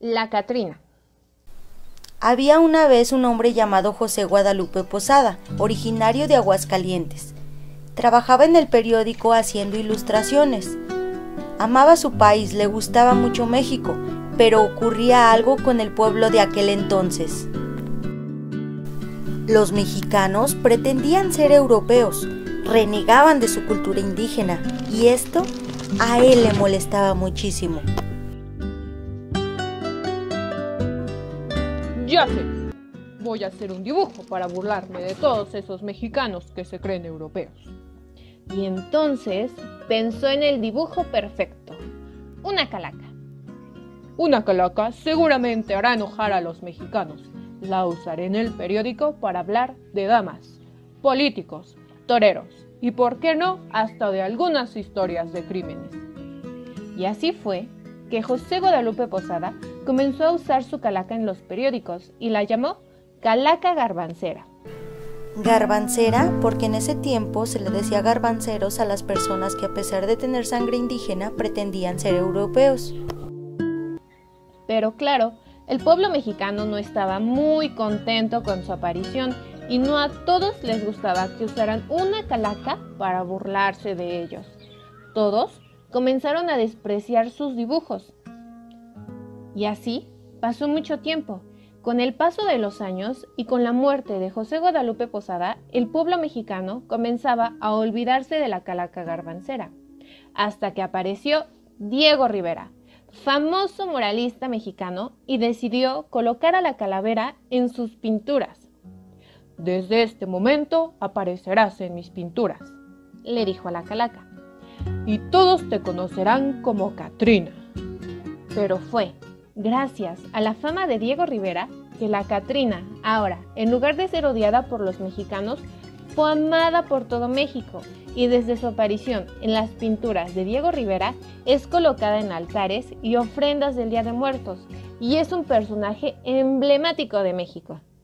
La Catrina. Había una vez un hombre llamado José Guadalupe Posada, originario de Aguascalientes. Trabajaba en el periódico haciendo ilustraciones. Amaba su país, le gustaba mucho México, pero ocurría algo con el pueblo de aquel entonces. Los mexicanos pretendían ser europeos, renegaban de su cultura indígena y esto a él le molestaba muchísimo. Ya sé, voy a hacer un dibujo para burlarme de todos esos mexicanos que se creen europeos. Y entonces pensó en el dibujo perfecto, una calaca. Una calaca seguramente hará enojar a los mexicanos. La usaré en el periódico para hablar de damas, políticos, toreros y, por qué no, hasta de algunas historias de crímenes. Y así fue que José Guadalupe Posada comenzó a usar su calaca en los periódicos y la llamó Calaca Garbancera. Garbancera porque en ese tiempo se le decía garbanceros a las personas que, a pesar de tener sangre indígena, pretendían ser europeos. Pero claro, el pueblo mexicano no estaba muy contento con su aparición y no a todos les gustaba que usaran una calaca para burlarse de ellos. Todos comenzaron a despreciar sus dibujos. Y así pasó mucho tiempo. Con el paso de los años y con la muerte de José Guadalupe Posada, el pueblo mexicano comenzaba a olvidarse de la calaca garbancera, hasta que apareció Diego Rivera, famoso muralista mexicano, y decidió colocar a la calavera en sus pinturas. «Desde este momento aparecerás en mis pinturas», le dijo a la calaca, «y todos te conocerán como Catrina». Pero fue gracias a la fama de Diego Rivera que la Catrina, ahora, en lugar de ser odiada por los mexicanos, fue amada por todo México, y desde su aparición en las pinturas de Diego Rivera es colocada en altares y ofrendas del Día de Muertos, y es un personaje emblemático de México.